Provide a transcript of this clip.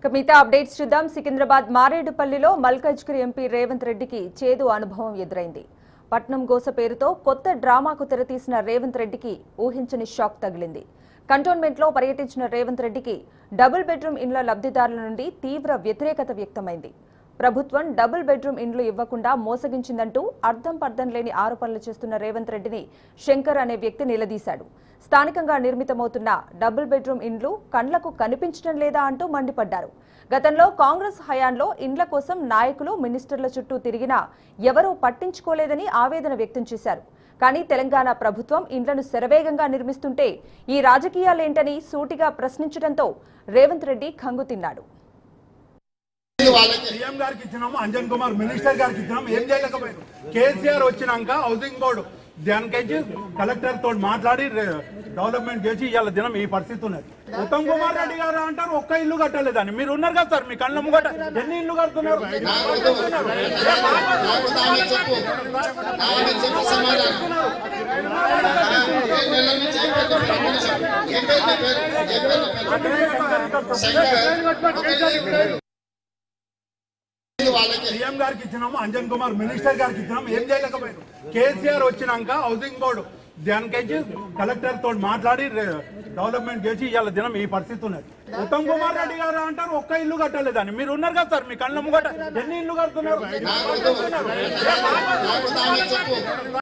మిగతా అప్డేట్స్ చూద్దాం. సికింద్రాబాద్ మారేడుపల్లిలో మల్కాజ్గిరి ఎంపీ రేవంత్ రెడ్డికి చేదు అనుభవం ఎదురైంది. పట్నం గోస పేరుతో కొత్త డ్రామాకు తెరతీసిన రేవంత్ రెడ్డికి ఊహించని షాక్ తగిలింది. కంటోన్మెంట్లో పర్యటించిన రేవంత్ రెడ్డికి డబుల్ బెడ్రూమ్ ఇండ్ల లబ్ధిదారుల నుండి తీవ్ర వ్యతిరేకత వ్యక్తమైంది. ప్రభుత్వం డబుల్ బెడ్రూమ్ ఇండ్లు ఇవ్వకుండా మోసగించిందంటూ అర్థం పర్థం లేని ఆరోపణలు చేస్తున్న రేవంత్ రెడ్డిని శంకర్ అనే వ్యక్తి నిలదీశాడు. స్థానికంగా నిర్మితమవుతున్న డబుల్ బెడ్రూమ్ ఇండ్లు కండ్లకు కనిపించడం లేదా అంటూ మండిపడ్డారు. గతంలో కాంగ్రెస్ హయాంలో ఇండ్ల కోసం నాయకులు మినిస్టర్ల చుట్టూ తిరిగినా ఎవరూ పట్టించుకోలేదని ఆవేదన వ్యక్తం చేశారు. కానీ తెలంగాణ ప్రభుత్వం ఇండ్లను శరవేగంగా నిర్మిస్తుంటే ఈ రాజకీయాలేంటని సూటిగా ప్రశ్నించడంతో రేవంత్ రెడ్డి కంగుతిన్నాడు. సీఎం గారికి ఇచ్చినాము, అంజన్ కుమార్ మినిస్టర్ గారికి ఇచ్చినాము, ఏం చేయలేకపోయారు. కేసీఆర్ వచ్చినాక హౌసింగ్ బోర్డు దానికైతే కలెక్టర్ తోటి మాట్లాడి డెవలప్మెంట్ చేసి ఇవాళ దినం ఈ పరిస్థితి ఉన్నది. ఉత్తమ్ కుమార్ రెడ్డి గారు అంటారు ఒక్క ఇల్లు కట్టలేదని. మీరు ఉన్నారు కదా సార్, మీ కళ్ళ ముంగట ఎన్ని ఇల్లు కడుతున్నారు? సీఎం గారికి ఇచ్చినాము, అంజన్ కుమార్ మినిస్టర్ గారికి ఇచ్చినాము, ఏం చేయలేకపోయారు. కేసీఆర్ వచ్చినాక హౌసింగ్ బోర్డు దానికైతే కలెక్టర్ తోటి మాట్లాడి డెవలప్మెంట్ చేసి ఇవాళ దినం ఈ పరిస్థితి ఉన్నది. ఉత్తమ్ కుమార్ రెడ్డి గారు అంటారు ఒక్క ఇల్లు కట్టలేదని. మీరు ఉన్నారు కదా సార్, మీ కళ్ళ ముంగట ఎన్ని ఇల్లు కడుతున్నారు?